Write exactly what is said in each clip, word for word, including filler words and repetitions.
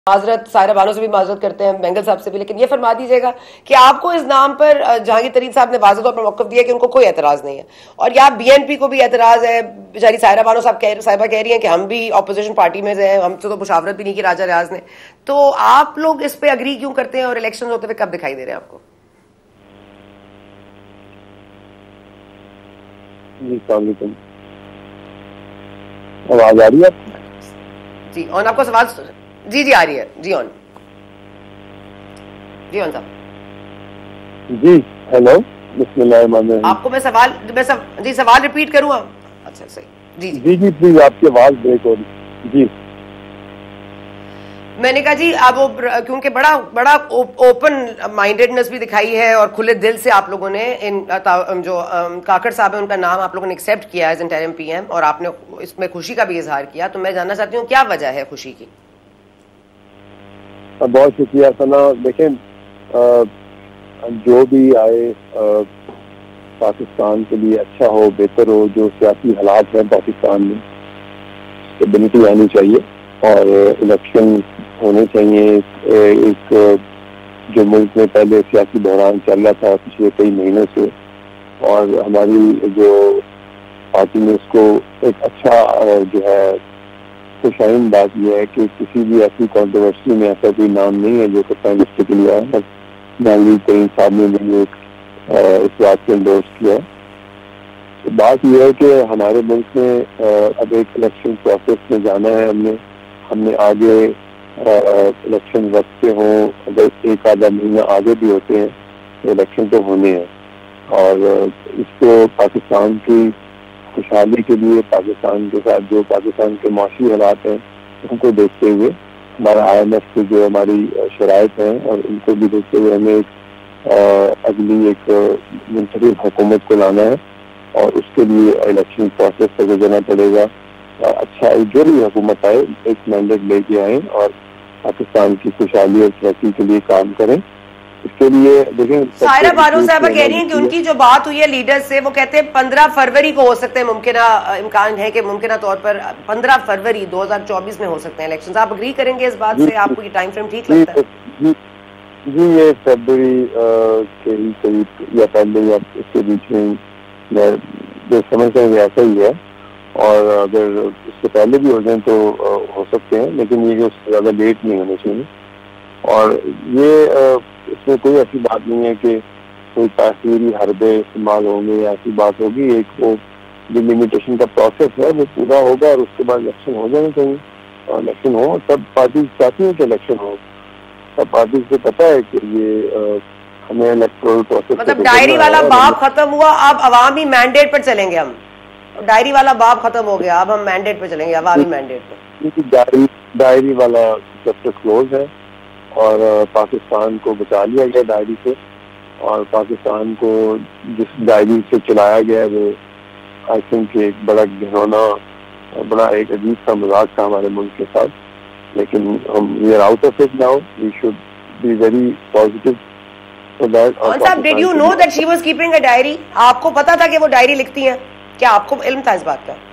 माजरत सायरा बानो से भी माजरत करते हैं, बेंगल साहब से भी, लेकिन ये फरमा दीजिएगा कि आपको इस नाम पर जहांगीर तरीन साहब ने वाज़ेह तौर पर मौक़िफ़ दिया कि उनको कोई एतराज़ नहीं है, और या बीएनपी को भी एतराज़ है। बेचारी सायरा बानो साहब कह साहिबा कह रही हैं कि हम भी अपोजिशन पार्टी में से हैं, हमसे तो मुशावरत भी नहीं की राजा रियाज ने। तो आप लोग इस पे अग्री क्यों करते हैं और इलेक्शन होते हुए कब दिखाई दे रहे हैं आपको? जी, आवाज आ रही है? जी ऑन, आपको सवाल? जी जी आ रही है, जी ऑन, जी ऑन साहब। जी हेलो, बिस्मिल्लाह। आपको मैं सवाल मैं सव, जी सवाल रिपीट करूँ? अच्छा सही, जी जी जी प्लीज, आपकी आवाज ब्रेक हो रही। जी मैंने कहा जी आप वो क्योंकि बड़ा बड़ा ओपन माइंडेडनेस भी दिखाई है और खुले दिल से आप लोगों ने इन जो काकड़ साहब है उनका नाम आप लोगों ने एक्सेप्ट किया एज इंटरिम पीएम, और आपने इसमें खुशी का भी इजहार किया। तो मैं जानना चाहती हूँ क्या वजह है खुशी की? बहुत शुक्रिया सना। देखें, जो भी आए आ, पाकिस्तान के लिए अच्छा हो, बेहतर हो। जो सियासी हालात हैं पाकिस्तान में, स्टेबिलिटी आनी चाहिए और इलेक्शन होने चाहिए। एक जो मुल्क में पहले सियासी बहरान चल रहा था पिछले कई महीनों से, और हमारी जो पार्टी ने उसको एक अच्छा जो है खुशाइन बात यह है कि किसी भी ऐसी कंट्रोवर्सी में ऐसा कोई नाम नहीं है जो कि प्राइम मिनिस्टर के लिए है। जहांगीर तरीन साहब ने भी एक इस बात को एंडोर्स किया है। तो बात यह है कि हमारे मुल्क में अब एक इलेक्शन प्रोसेस में जाना है। हमने हमने आगे इलेक्शन वक्त से हों, अगर एक आधा महीना आगे भी होते हैं तो इलेक्शन तो होने हैं, और इसको पाकिस्तान की खुशहाली के लिए, पाकिस्तान के साथ जो पाकिस्तान के माशी हालात हैं उनको देखते हुए, हमारा आई एम एफ की जो हमारी शराइत हैं और उनको भी देखते हुए हमें एक अगली एक मुंतखब हुकूमत को लाना है, और उसके लिए इलेक्शन प्रोसेस से गुजरना पड़ेगा। अच्छा, जो भी हुकूमत आए एक मैंडेट लेके आए और पाकिस्तान की खुशहाली और तरक्की के लिए काम करें। इसके लिए देखें, सायरा बानो साहब कह रही हैं कि उनकी जो बात हुई है लीडर से, वो कहते हैं पंद्रह फरवरी को हो सकते हैं, मुमकिन इम्कान है कि मुमकिन तौर पर पंद्रह फरवरी दो हजार चौबीस में हो सकते हैं इलेक्शन। आप अग्री करेंगे इस बात से? आपको ये टाइम फ्रेम ठीक लगता है? जी, जी ये फरवरी के ही करीब या पहले या इसके बीच में मैं जो समझता हूँ ऐसा ही है, और अगर इससे पहले भी हो जाए तो हो सकते हैं, लेकिन ये उससे ज़्यादा लेट नहीं होने चाहिए। और ये इसमें कोई ऐसी बात नहीं है कि कोई ताख़ीरी हरबे इस्तेमाल होंगे या ऐसी बात होगी। एक वो जो लिमिटेशन का प्रोसेस है वो पूरा होगा और उसके बाद इलेक्शन हो जाना चाहिए। और इलेक्शन हो, सब पार्टी चाहती है कि इलेक्शन हो, सब पार्टी को पता है कि ये आ, हमें इलेक्टोरल प्रोसेस मतलब डायरी वाला बाब खत्म हुआ, अब अवामी मैंडेट पर चलेंगे हम। डायरी वाला बाब खत्म हो गया, अब हम मैंडेट पर चलेंगे, अवामी मैंडेट पर। डायरी डायरी वाला चैप्टर क्लोज है और पाकिस्तान को बचा लिया गया डायरी से, और पाकिस्तान को जिस डायरी से चलाया गया वो आई थिंक एक बड़ा घिनौना, बड़ा एक अजीब सा मजाक था हमारे मुल्क के साथ। लेकिन हम we are out of it now, we should be very positive for that. और साहब, did you know that she was keeping a diary? आपको पता था कि वो डायरी लिखती हैं? क्या आपको इल्म था इस बात का?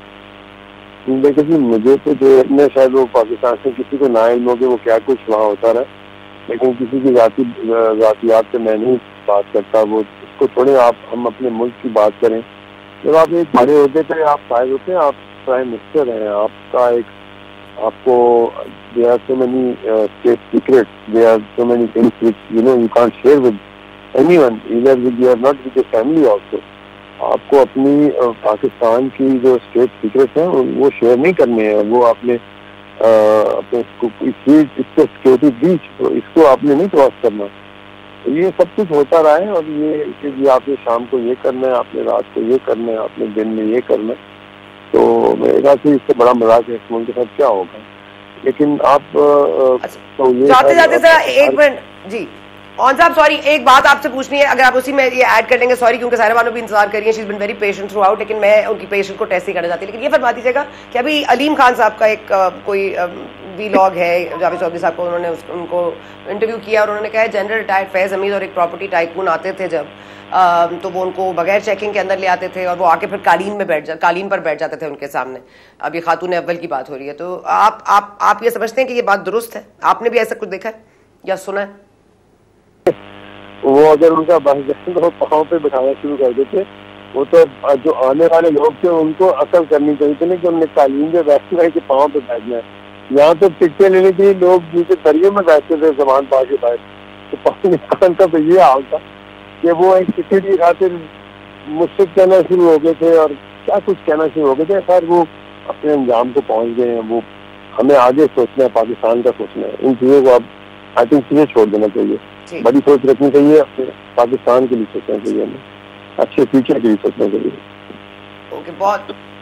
देखिए जी, मुझे तो जो इतने शायद वो पाकिस्तान से किसी को ना इल्म हो कि वो क्या कुछ वहाँ होता रहा, लेकिन किसी की जाती जातियात से मैं नहीं बात करता। वो इसको थोड़े आप हम अपने मुल्क की बात करें। जब आप एक बड़े होते थे, आप फायद होते हैं, आप प्राइम मिनिस्टर हैं, आपका एक आपको there are so many state secrets, there are so many things which you know you can't share with anyone, even with your not with your family also. आपको अपनी पाकिस्तान की जो स्टेट सीक्रेट्स हैं वो शेयर नहीं करने हैं। वो आपने अपने इसको सिक्योरिटी ब्रीच, तो इसको आपने नहीं क्रॉस करना। तो ये सब कुछ होता रहा है, और ये कि आपने शाम को ये करना है, आपने रात को ये करना है, आपने दिन में ये करना है। तो मेरे ख्याल से इससे बड़ा मजाक है इस मुल्क के साथ क्या होगा। लेकिन आप अच्छा, तो ये जाते जाते सर एक मिनट जी ऑन साहब सॉरी, एक बात आपसे पूछनी है, अगर आप उसी में ये ऐड कर लेंगे, सॉरी क्योंकि सारे बानों भी इंतजार करिए, she is been very patient throughout, लेकिन मैं उनकी पेशेंट को टेस्ट ही करना चाहती, लेकिन ये फरमा दीजिएगा कि अभी अलीम खान साहब का एक आ, कोई वीलॉग है, जावेद चौधरी साहब को उन्होंने उस, उनको इंटरव्यू किया और उन्होंने कहा है जनरल रिटायर्ड फैज हमीद और एक प्रॉपर्टी टाइकून आते थे जब आ, तो वो उनको बगैर चेकिंग के अंदर ले आते थे और वो आके फिर कालीन में बैठ जा कालीन पर बैठ जाते थे उनके सामने। अब ये खातून अव्वल की बात हो रही है, तो आप आप आप ये समझते हैं कि ये बात दुरुस्त है? आपने भी ऐसा कुछ देखा है या सुना है? वो अगर उनका बस तो पाँव पे बिठाना शुरू कर देते, वो तो जो आने वाले लोग थे उनको अकल करनी चाहिए थी ना कि उन्हें तालीम में बैठना है कि पाँव पे बैठना है। यहाँ तो टिकटें लेने के लिए लोग नीचे दरिये में बैठते थे जबान पा के बैठ, तो पाकिस्तान का तो ये हाल था कि वो एक टिकट की खातिर मुझसे कहना शुरू हो गए थे और क्या कुछ कहना शुरू हो गए थे। खैर वो अपने अंजाम को पहुँच गए हैं, वो हमें आगे सोचना है, पाकिस्तान का सोचना है। इन चीज़ों को अब आई थिंक चीज़ें छोड़ देना चाहिए, बड़ी सोच रखनी चाहिए, अपने पाकिस्तान के लिए सोचना चाहिए, हमें अच्छे फ्यूचर के लिए सोचना चाहिए। ओके, बहुत